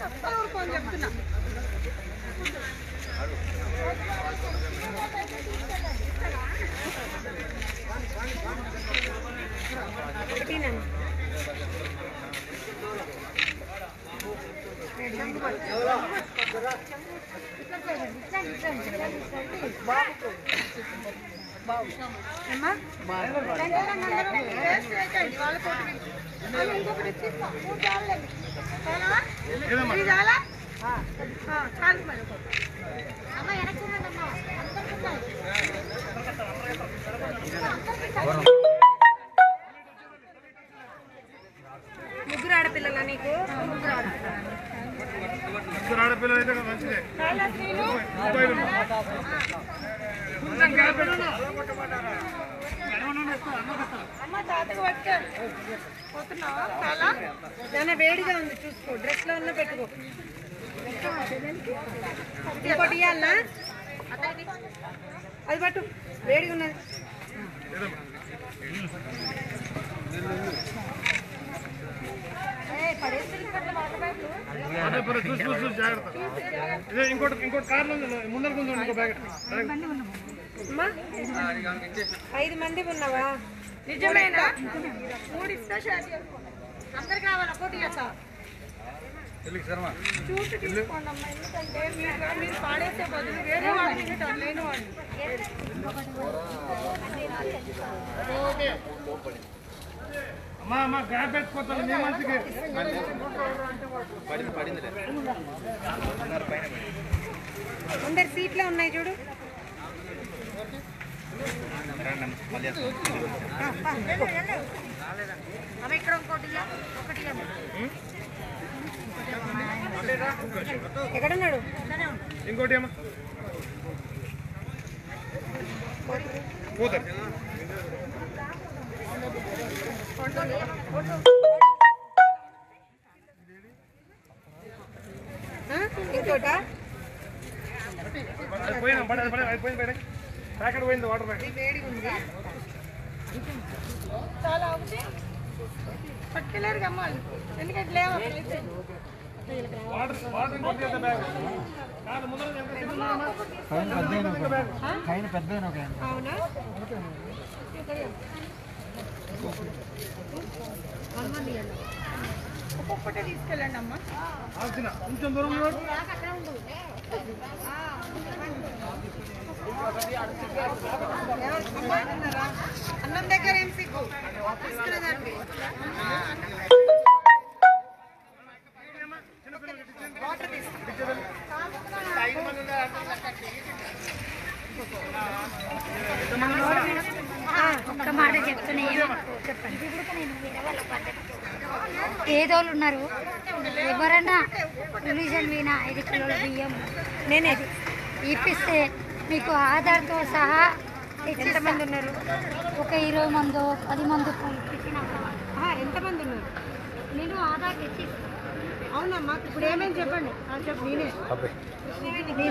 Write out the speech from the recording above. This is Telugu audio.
ముగ్గురు ఆడపిల్లల నీకు ముగ్గురు ఆడపిల్లలు అయితే మంచిదే. చాలా వేడిగా ఉంది చూసుకో, డ్రెస్ లో ఉన్న పెట్టుకో. ఇంకోటి ఇవ్వాలనా? అది పట్టు, వేడిగా ఉన్నది. ఇంకోటి కార్లో ముందర 5 మంది ఉన్నావా? నిజమేనా? 3 ఇస్తా, అందరు కావాలా? పోటీ చేస్తా చూసి తీసుకోండి అమ్మా, ఎందుకంటే మీరు పాడేసే బదులు వేరే వాళ్ళు తింటారు, లేని వాళ్ళు. అమ్మా గ్యాప్ పెట్టుకోవాలి మీ మంచికి. అందరు సీట్లో ఉన్నాయి చూడు. ఇక్కడ ఒకటి ఎక్కడున్నాడు? ఇంకోటి ఏమో ఇంకోట పోయింది. వాటర్ వేడిగా ఉంది, చాలా ఒకటి పట్టుకెళ్ళారు అమ్మాలి. ఎందుకంటే లేవు అవునా? ఒక్కొక్కటే తీసుకెళ్ళండి అమ్మా. కొంచెం దూరం అన్నం దగ్గర ఏం సిగ్గు తీసుకునేదాన్ని. వాటర్ ఒక్క మాట చెప్తున్నా, చెప్పండి. ఏదోళ్ళు ఉన్నారు, ఎవరన్నా రిలీజన్ మీద 5 కిలోల బియ్యం నేనే ఇప్పిస్తే మీకు ఆధార్తో సహా. ఎంతమంది ఉన్నారు? ఒక 20 మందో 10 మంది. ఎంతమంది ఉన్నారు? నేను ఆధార్ తెచ్చి. అవునమ్మా, ఇప్పుడు ఏమేమి చెప్పండి. చెప్పు. నేనే